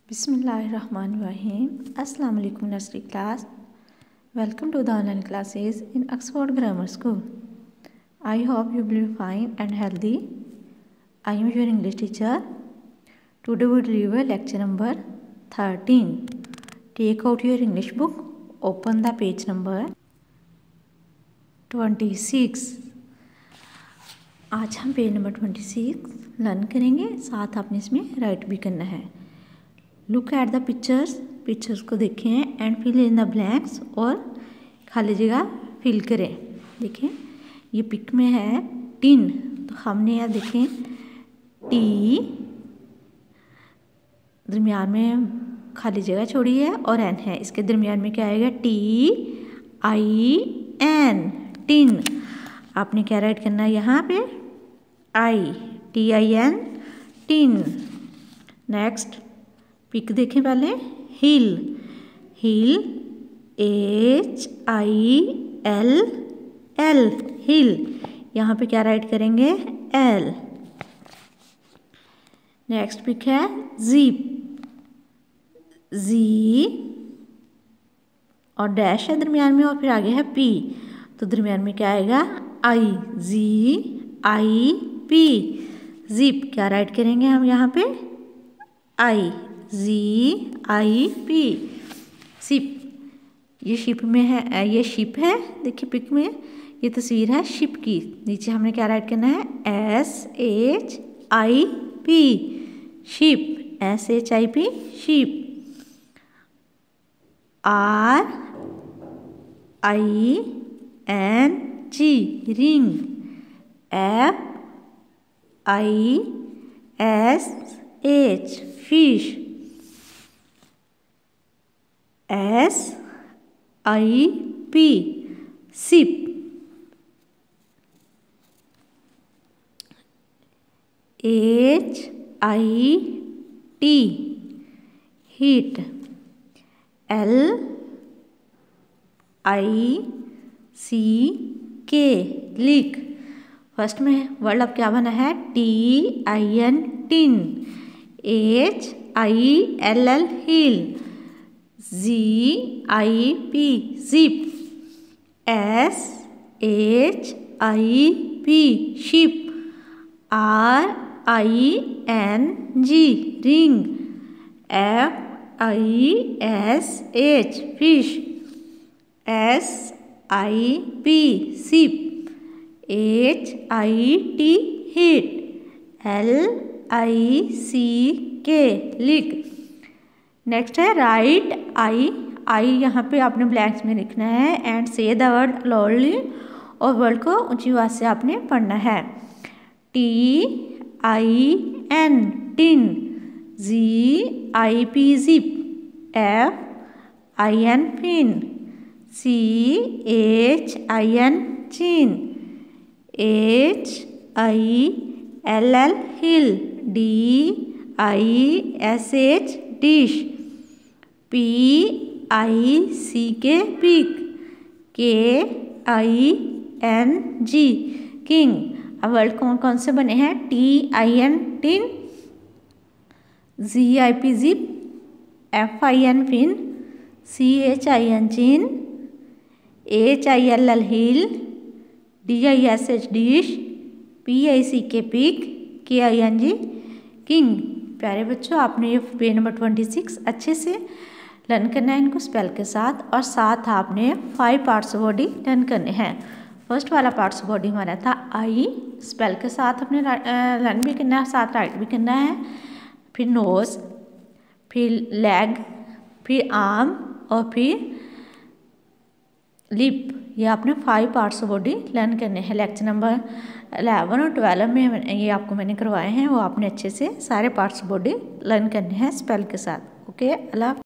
Bismillahirrahmanirrahim. Assalamu alaikum nursery class. Welcome to the online classes in Oxford Grammar School. I hope you will be fine and healthy. I am your English teacher. Today we will review lecture number 13. Take out your English book. Open the page number 26. आज हम page number 26 learn करेंगे, साथ आपने इसमें right भी करना है। Look at the pictures को देखें and fill in the blanks, और खाली जगह फिल करें। देखें ये पिक में है टिन, तो हमने यहाँ देखें टी, दरमियान में खाली जगह छोड़ी है और एन है, इसके दरमियान में क्या आएगा TIN, टिन। आपने क्या राइट करना है यहाँ पे TIN, टिन। नेक्स्ट पिक देखें पहले, हिल HILL, हिल। यहाँ पे क्या राइट करेंगे L। नेक्स्ट पिक है जीप, Z और डैश है दरमियान में और फिर आगे है P, तो दरमियान में क्या आएगा ZIP, जिप। क्या राइट करेंगे हम यहाँ पे ZIP, शिप। ये शिप में है, ये शिप है। देखिए पिक में ये तस्वीर है शिप की, नीचे हमने क्या राइट करना है SHIP, ship, SHIP, ship. RING, ring. FISH, fish. SIP, sip. HIT, hit. LICK, lick. First में वर्ड अब क्या बना है TIN, tin. HILL, hill. ZIP, zip. SHIP, ship. RING, ring. FISH, fish. SIP, sip. HIT, hit. LICK, lick. Next है right I यहाँ पे आपने blanks में लिखना है and say the word loudly, और वर्ड को ऊंची आवाज से आपने पढ़ना है। TIN, tin. ZIP, zip. FIN, fin. CHIN, chin. HILL, hill. DISH, dish. PICK, pick. KING, king. अब वर्ड कौन कौन से बने हैं TIN, tin. ZIP, zip. FIN, fin. CHIN, chin. HILL, hill. DISH, dish. PICK, pick. KING, king. प्यारे बच्चों, आपने ये पेज नंबर 26 अच्छे से लर्न करना है इनको स्पेल के साथ, और साथ आपने 5 पार्ट्स ऑफ बॉडी लर्न करने हैं। फर्स्ट वाला पार्ट्स ऑफ बॉडी हमारा था आई, स्पेल के साथ अपने लर्न भी करना है, साथ राइट भी करना है। फिर नोज़, फिर लेग, फिर आर्म और फिर लिप। ये आपने 5 पार्ट्स ऑफ बॉडी लर्न करने हैं। लेक्चर नंबर 11 और 12 में ये आपको मैंने करवाए हैं, वो आपने अच्छे से सारे पार्ट्स ऑफ बॉडी लर्न करने हैं स्पेल के साथ। ओके, अल्लाह।